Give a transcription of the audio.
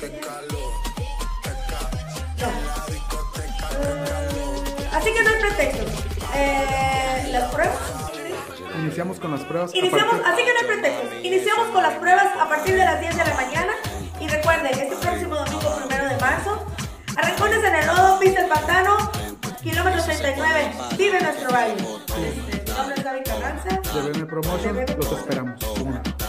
Así que no hay pretexto. Las pruebas. Iniciamos con las pruebas. Así que no hay pretextos. Iniciamos con las pruebas a partir de las 10 de la mañana. Y recuerden, este próximo domingo 1 de marzo, arrancones en el lodo, pista el pantano, kilómetro 39. Vive nuestro baile. Mi nombre es Gaby Carranza. De BM Promotion, los esperamos.